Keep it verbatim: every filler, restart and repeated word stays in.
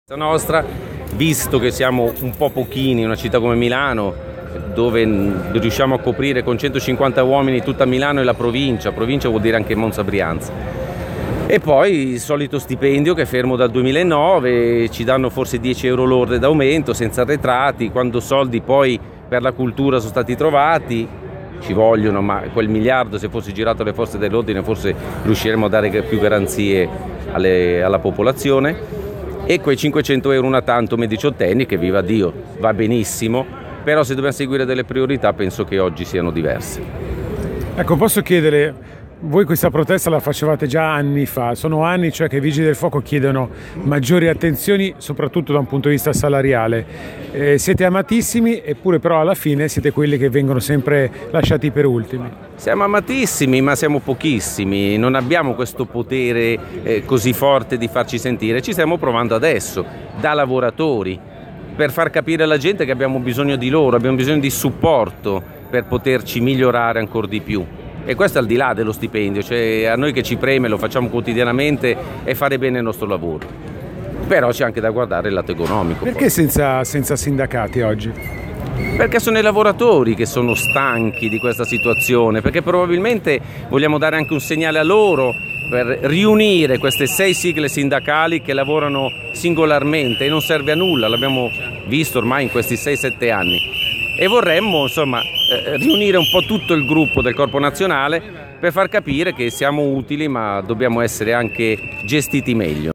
La nostra, visto che siamo un po' pochini in una città come Milano, dove riusciamo a coprire con centocinquanta uomini tutta Milano e la provincia, provincia vuol dire anche Monza Brianza, e poi il solito stipendio che è fermo dal duemilanove, ci danno forse dieci euro lorde d'aumento senza arretrati, quando soldi poi per la cultura sono stati trovati, ci vogliono, ma quel miliardo, se fosse girato alle forze dell'ordine, forse riusciremo a dare più garanzie alle, alla popolazione. E quei cinquecento euro una tantum ai diciottenni, che viva Dio, va benissimo, però se dobbiamo seguire delle priorità penso che oggi siano diverse. Ecco, posso chiedere, voi questa protesta la facevate già anni fa, sono anni cioè che i Vigili del Fuoco chiedono maggiori attenzioni soprattutto da un punto di vista salariale, eh, siete amatissimi eppure però alla fine siete quelli che vengono sempre lasciati per ultimi. Siamo amatissimi ma siamo pochissimi, non abbiamo questo potere eh, così forte di farci sentire, ci stiamo provando adesso da lavoratori per far capire alla gente che abbiamo bisogno di loro, abbiamo bisogno di supporto per poterci migliorare ancora di più. E questo al di là dello stipendio, cioè a noi che ci preme, lo facciamo quotidianamente, è fare bene il nostro lavoro. Però c'è anche da guardare il lato economico. Perché senza, senza sindacati oggi? Perché sono i lavoratori che sono stanchi di questa situazione, perché probabilmente vogliamo dare anche un segnale a loro per riunire queste sei sigle sindacali che lavorano singolarmente e non serve a nulla, l'abbiamo visto ormai in questi sei sette anni. E vorremmo insomma eh, riunire un po' tutto il gruppo del Corpo Nazionale per far capire che siamo utili ma dobbiamo essere anche gestiti meglio.